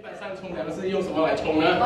般上冲凉是用什么来冲呢？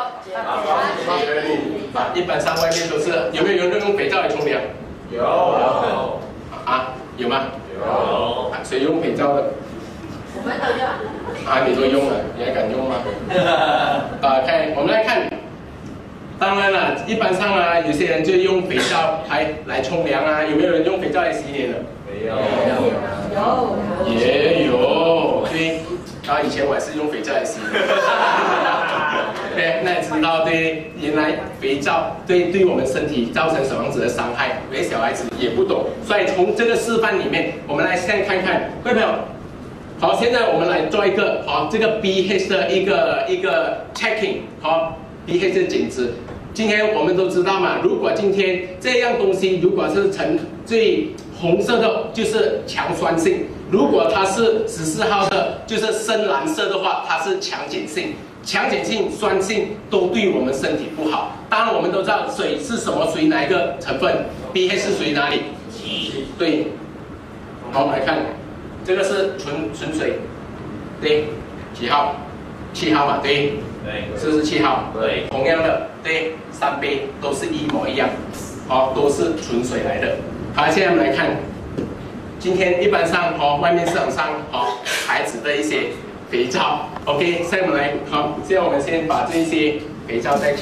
一般上外面都是，有没有人用肥皂来冲凉？ 有。 啊，有吗？ 有。 谁用肥皂的？ 我们都用。 啊，你都用了，你还敢用吗？看，我们来看。当然了，一般上啊，有些人就用肥皂来冲凉啊，有没有人用肥皂来洗脸的？ 没有。 有。 也有，对。然后以前我也是用肥皂来洗脸。对，那也知道对，原来肥皂对我们身体造成什么样子的伤害，有些小孩子也不懂，所以从这个示范里面，我们来先看看，各位朋友。好，现在我们来做一个这个 BH 的一个 checking， BH 的检测。今天我们都知道嘛，如果今天这样东西如果是呈最红色的，就是强酸性；如果它是14号的，就是深蓝色的话，它是强碱性。强碱性、酸性都对我们身体不好。当然，我们都知道水是什么，属于哪一个成分 ？BH 是属于哪里？对。好，我们来看。这个是纯水，对，几号？7号嘛，对，是不是7号？ 对， 同样的，对，3杯都是一模一样，好，都是纯水来的。好，现在我们来看，今天一般上外面市场上牌子的一些肥皂 ，OK， 现在我们来现在我们先把这些肥皂再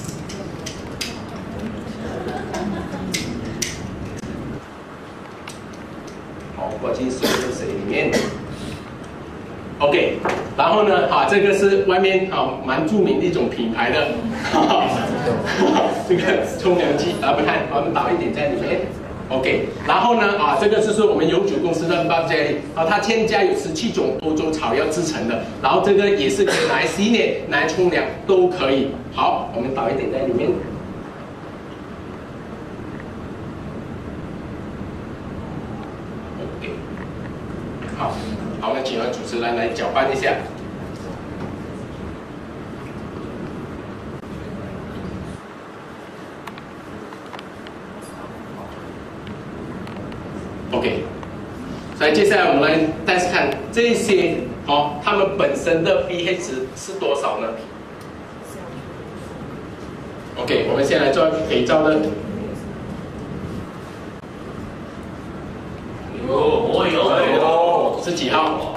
过进水里面 ，OK， 然后呢，这个是外面蛮著名的一种品牌的，这个冲凉剂不看，我们倒一点在里面 ，OK， 然后呢，这个就是我们永久公司的 Buff Jelly， 它添加有17种欧洲草药制成的，然后这个也是可以拿来洗脸、拿来冲凉都可以。好，我们倒一点在里面。好，我们请主持人来搅拌一下。OK， 所以接下来我们来再看这些它们本身的 pH 值是多少呢 ？OK， 我们先来做肥皂的。是几号？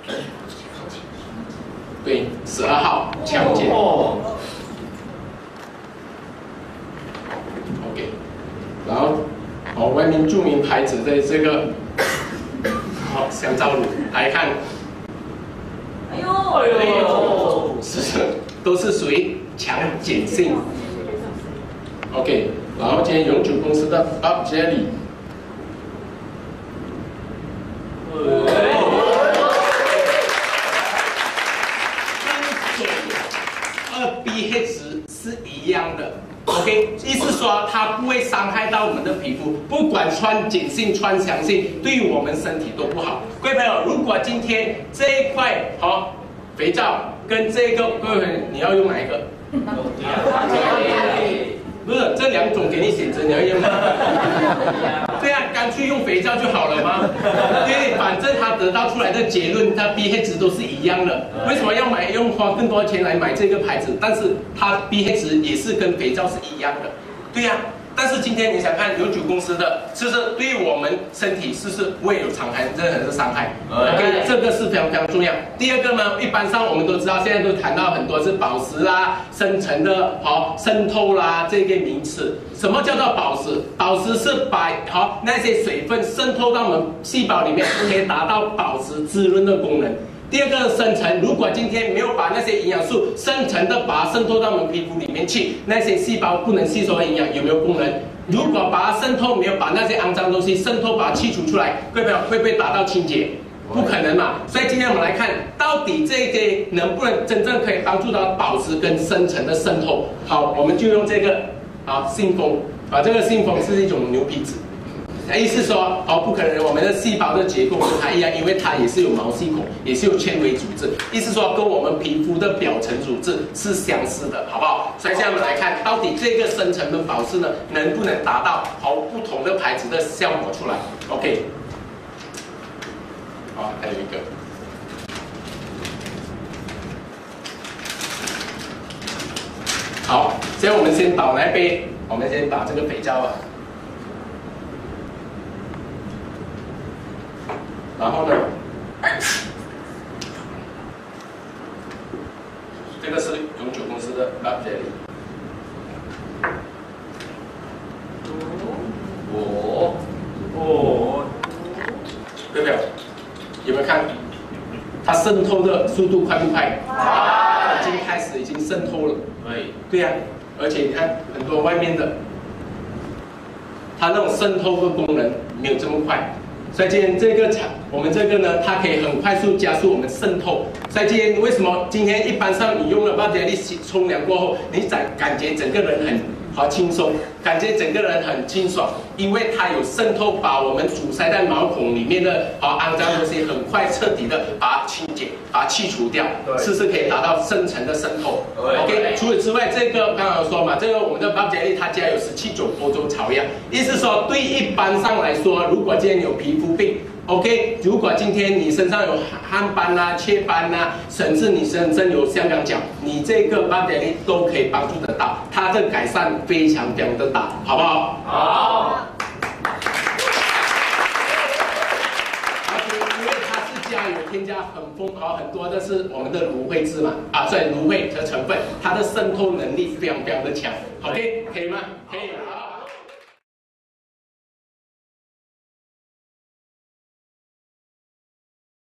对，12号强碱。OK， 然后外面著名牌子的这个香皂乳来看， 哎呦， 都是属于强碱性。OK， 然后今天永久公司的 Buff Jelly。pH 值是一样的 ，OK， 意思说它不会伤害到我们的皮肤，不管穿碱性、穿强性，对我们身体都不好。各位朋友，如果今天这一块肥皂跟这个，各位朋友你要用哪一个？不是，这2种给你选择，你要用哪个？对啊，干脆用肥皂就好了吗？对，反正它得到出来的结论，它 pH 值都是一样的。为什么要花更多钱来买这个牌子？但是它 pH 值也是跟肥皂是一样的。对呀，但是今天你想看永久公司的，是不是对我们身体是不是不会有任何的伤害 ？OK， 这个是非常非常重要。第二个呢，一般上我们都知道，现在都谈到很多是保湿啦、深层的渗透啦这个名词。什么叫做保湿？保湿是把那些水分渗透到我们细胞里面，可以达到保湿滋润的功能。第二个深层，如果今天没有把那些营养素深层的把它渗透到我们皮肤里面去，那些细胞不能吸收的营养有没有功能？如果把它渗透，没有把那些肮脏东西渗透，把它剔除出来，各位朋友会不会达到清洁？不可能嘛！所以今天我们来看，到底这个能不能真正可以帮助到保湿跟深层的渗透？好，我们就用这个信封这个信封是一种牛皮纸。意思说不可能，我们的细胞的结构跟它一样，因为它也是有毛细孔，也是有纤维组织。意思说跟我们皮肤的表层组织是相似的，好不好？所以现在我们来看，到底这个深层的保湿呢，能不能达到不同的牌子的效果出来 ？OK。好，还有一个。 好，现在我们先倒来杯，我们先把这个肥皂啊，然后呢，这个是永久公司的 Lab Jelly。对不对？有没有看？它渗透的速度快不快？已经渗透了。对呀、而且你看很多外面的，它那种渗透的功能没有这么快。所以今天我们这个呢，它可以很快速加速我们渗透。所以今天为什么今天一般上你用了Lab Jelly冲凉过后，你感觉整个人很好轻松，感觉整个人很清爽，因为它有渗透，把我们阻塞在毛孔里面的肮脏东西很快彻底的把它清洁，把它去除掉，是可以达到深层的渗透。OK， 除此之外，这个刚刚说嘛，这个我们的Lab Jelly它加有17种欧洲草药，意思说对一般上来说，如果今天有皮肤病。OK， 如果今天你身上有汗斑啊、雀斑啊，甚至你身上有香港脚，你这个Lab Jelly都可以帮助得到，它的改善非常的大，好不好？好。因为它是加有添加很多的是我们的芦荟汁嘛，所以芦荟的成分，它的渗透能力非常的强。OK， 可以吗？可以。